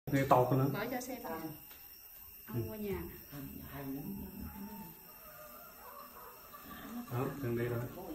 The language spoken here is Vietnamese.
Nghe to con lớn. Mở cho xem nè. Ông mua nhà. Đó, gần đây rồi.